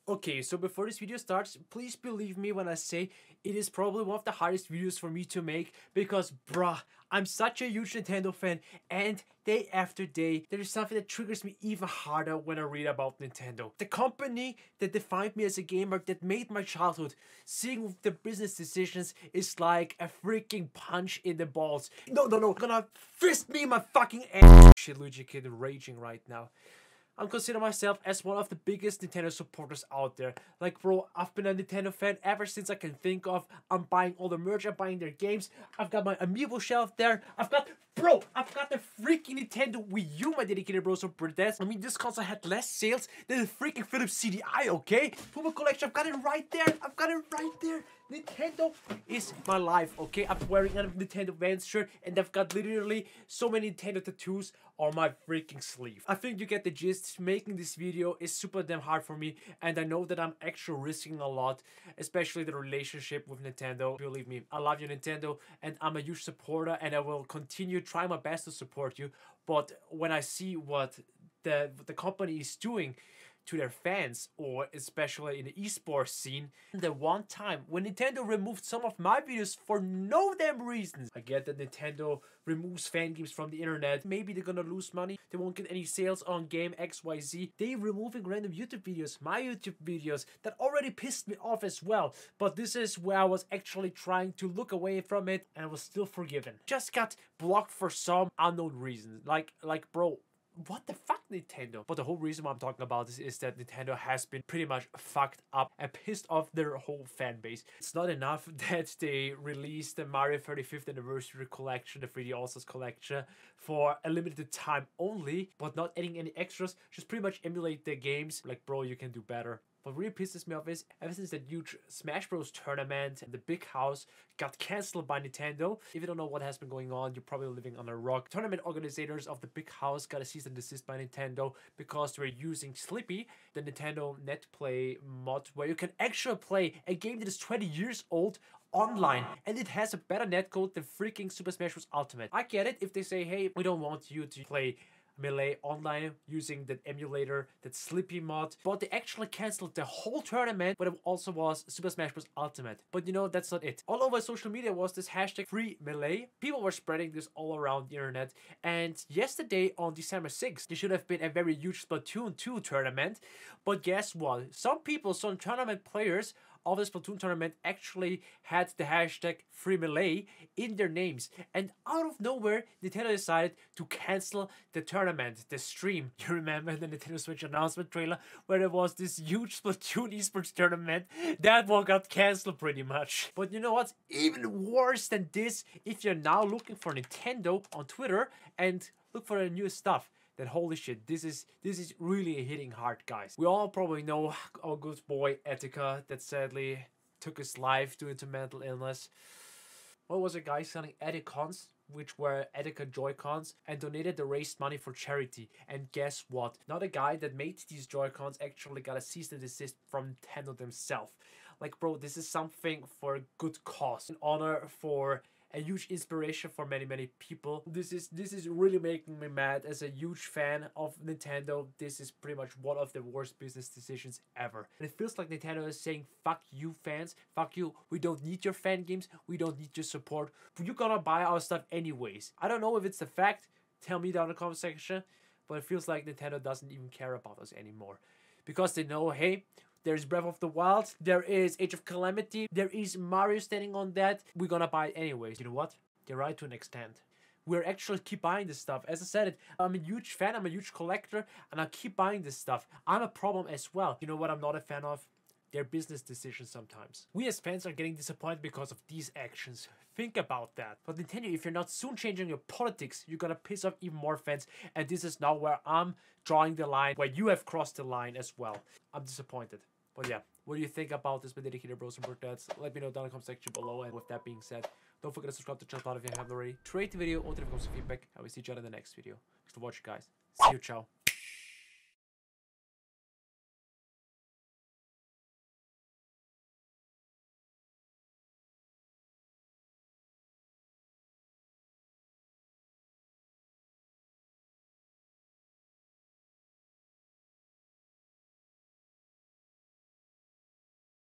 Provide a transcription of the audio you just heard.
Okay, so before this video starts, please believe me when I say it is probably one of the hardest videos for me to make because, bruh, I'm such a huge Nintendo fan, and day after day, there is something that triggers me even harder when I read about Nintendo. The company that defined me as a gamer, that made my childhood, seeing the business decisions is like a freaking punch in the balls. No, gonna fist me in my fucking ass. Shit, Luigikid raging right now. I'm considering myself as one of the biggest Nintendo supporters out there. Like, bro, I've been a Nintendo fan ever since I can think of. I'm buying all the merch, I'm buying their games. I've got my amiibo shelf there. I've got the freaking Nintendo Wii U, my dedicated bro, so I mean, this console had less sales than the freaking Philips CDI, okay? For my collection, I've got it right there. I've got it right there. Nintendo is my life, okay? I'm wearing a Nintendo Vans shirt, and I've got literally so many Nintendo tattoos on my freaking sleeve. I think you get the gist. Making this video is super damn hard for me, and I know that I'm actually risking a lot, especially the relationship with Nintendo. Believe me, I love you, Nintendo, and I'm a huge supporter, and I will continue trying my best to support you. But when I see what the company is doing to their fans, or especially in the esports scene, the one time when Nintendo removed some of my videos for no damn reasons. I get that Nintendo removes fan games from the internet. Maybe they're gonna lose money. They won't get any sales on game XYZ. They removing random YouTube videos, my YouTube videos, that already pissed me off as well. But this is where I was actually trying to look away from it, and I was still forgiven. Just got blocked for some unknown reason. Like bro, what the fuck, Nintendo? But the whole reason why I'm talking about this is that Nintendo has been pretty much fucked up and pissed off their whole fan base. It's not enough that they released the Mario 35th Anniversary Collection, the 3D All-Stars Collection, for a limited time only, but not adding any extras, just pretty much emulate their games. Like, bro, you can do better. What really pisses me off is, ever since that huge Smash Bros tournament and the big house got cancelled by Nintendo, if you don't know what has been going on, you're probably living on a rock. Tournament organizers of the big house got a cease and desist by Nintendo because they were using Slippy, the Nintendo NetPlay mod, where you can actually play a game that is 20 years old online, and it has a better netcode than freaking Super Smash Bros. Ultimate. I get it if they say, hey, we don't want you to play Melee online using that emulator, that Slippy mod, but they actually cancelled the whole tournament, but it also was Super Smash Bros. Ultimate. But you know, that's not it. All over social media was this hashtag free Melee. People were spreading this all around the internet, and yesterday on December 6th, there should have been a very huge Splatoon 2 tournament, but guess what? Some tournament players of the Splatoon tournament actually had the hashtag free Melee in their names, and out of nowhere Nintendo decided to cancel the tournament, the stream. You remember the Nintendo Switch announcement trailer where there was this huge Splatoon esports tournament? That one got cancelled pretty much. But you know what's even worse than this? If you're now looking for Nintendo on Twitter and look for the newest stuff, then holy shit, this is really hitting hard, guys. We all probably know our good boy Etika that sadly took his life due to mental illness. What was a guy selling Etikons, which were Etika Joy-Cons, and donated the raised money for charity. And guess what? Now the guy that made these Joy-Cons actually got a cease and desist from Nintendo themselves. Like, bro, this is something for a good cause, an honor for a huge inspiration for many people. This is really making me mad. As a huge fan of Nintendo, this is pretty much one of the worst business decisions ever. And it feels like Nintendo is saying, fuck you fans, fuck you, we don't need your fan games, we don't need your support, you're gonna buy our stuff anyways. I don't know if it's the fact, tell me down in the comment section, but it feels like Nintendo doesn't even care about us anymore. Because they know, hey, there's Breath of the Wild, there is Age of Calamity, there is Mario standing on that. We're gonna buy it anyways. You know what? They're right to an extent. We're actually keep buying this stuff. As I said, I'm a huge fan, I'm a huge collector, and I keep buying this stuff. I'm a problem as well. You know what I'm not a fan of? Their business decisions sometimes. We as fans are getting disappointed because of these actions. Think about that. But Nintendo, if you're not soon changing your politics, you're gonna piss off even more fans, and this is now where I'm drawing the line, where you have crossed the line as well. I'm disappointed. But yeah, what do you think about this, my dedicated bros and birthdads? Let me know down in the comment section below. And with that being said, don't forget to subscribe to the channel if you haven't already. Rate the video or leave some feedback. I will see you in the next video. Thanks for watching, guys. See you, ciao.